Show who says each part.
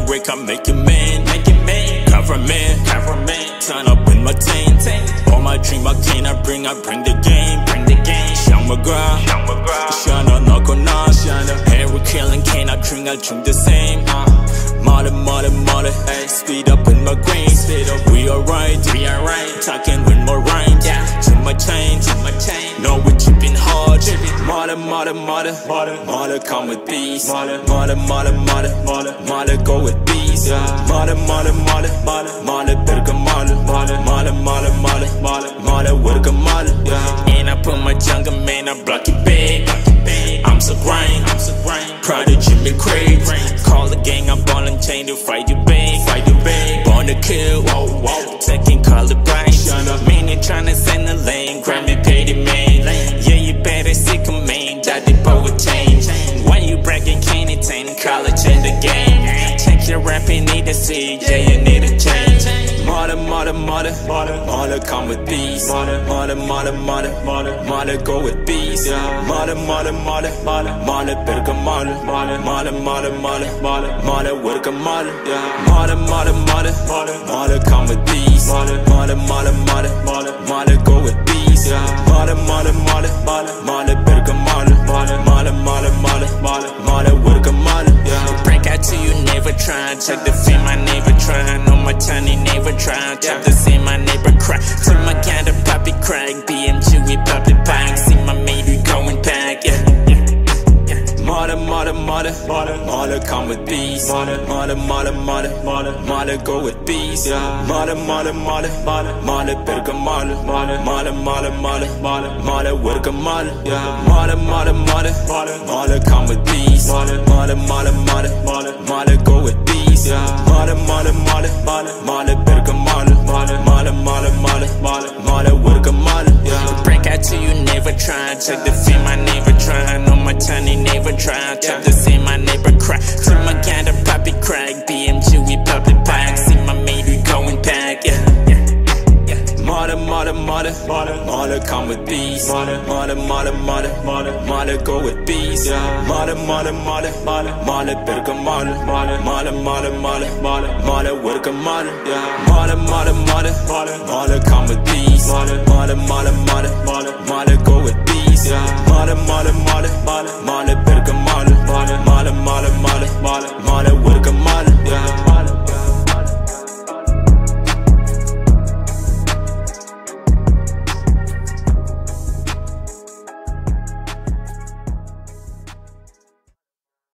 Speaker 1: work, I make it man. Government, turn up in my team. All my dream, I bring the game. Young McGraw, Shana, Nakona, Harry killing cane, I drink the same. Mother, speed up in my green. We alright, talking with more rhymes. To my chain, know we tripping hard. Mother, come with peace. Mother, go with peace. Mother, berga mother, work a mother. And I put my jungle man, I block it big. I'm so grind, proud of Jimmy Craig. Call the gang, I'm ball and chain to fight you big. Born to kill, taking color bright. Many tryna send a lane, Grammy paid the man. Yeah, you better sick of me, that the power change. When you bragging, can't attain college in the game. Check your rap, you need to see, yeah, you need to change. Mother, come with peace. Mother, go with peace. Mother, berga mother, work a mother. Mother, come with peace. Mother, go with peace. Mother, berga mother, work a mother. Break out to you, never try. Check the fame, I never try. Know my tiny never try. Chop the same, I never cry. To my kind of poppy crack. BMG, we pop the pack. See my mate, we going back. Mother, come with peace. Mother, go with peace. Mother, berga mother, work a mother. Mother, come with peace. Mother, go with peace. Mother, berga mother, work a mother. Break out to you, never try. Check the fame, I never try. Know my tiny never try. Chop the same, I never cry. To my kind of poppy crack. BMG, we pop the pack. See my mate, we going back. Mother, come with peace. Mother, go with peace. Mother, berga mother, work a mother. Mother, come with peace. Mother, go with peace. Mother,